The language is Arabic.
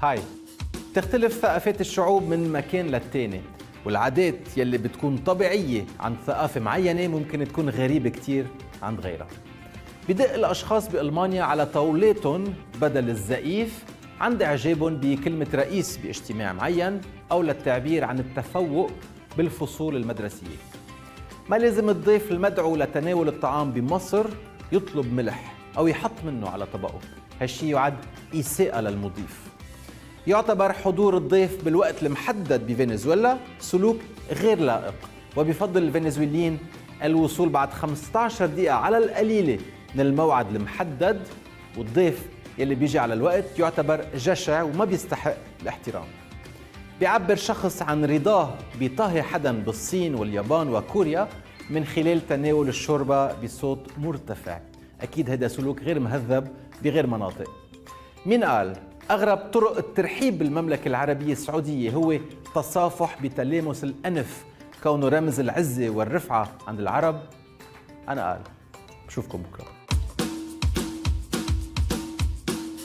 هاي تختلف ثقافات الشعوب من مكان للتاني، والعادات يلي بتكون طبيعية عند ثقافة معينة ممكن تكون غريبة كتير عند غيرها. بدق الأشخاص بألمانيا على طاولاتهم بدل الزقيف عند إعجابهم بكلمة رئيس باجتماع معين أو للتعبير عن التفوق بالفصول المدرسية. ما لازم الضيف المدعو لتناول الطعام بمصر يطلب ملح أو يحط منه على طبقه، هالشي يعد إساءة للمضيف. يعتبر حضور الضيف بالوقت المحدد بفنزويلا سلوك غير لائق، وبفضل الفنزويليين الوصول بعد 15 دقيقة على القليلة من الموعد المحدد، والضيف يلي بيجي على الوقت يعتبر جشع وما بيستحق الاحترام. بيعبر شخص عن رضاه بطهي حدا بالصين واليابان وكوريا من خلال تناول الشوربة بصوت مرتفع. أكيد هذا سلوك غير مهذب بغير مناطق. مين قال أغرب طرق الترحيب بالمملكة العربية السعودية هو تصافح بتلامس الأنف كونه رمز العزة والرفعة عند العرب؟ أنا قال. بشوفكم بكرة.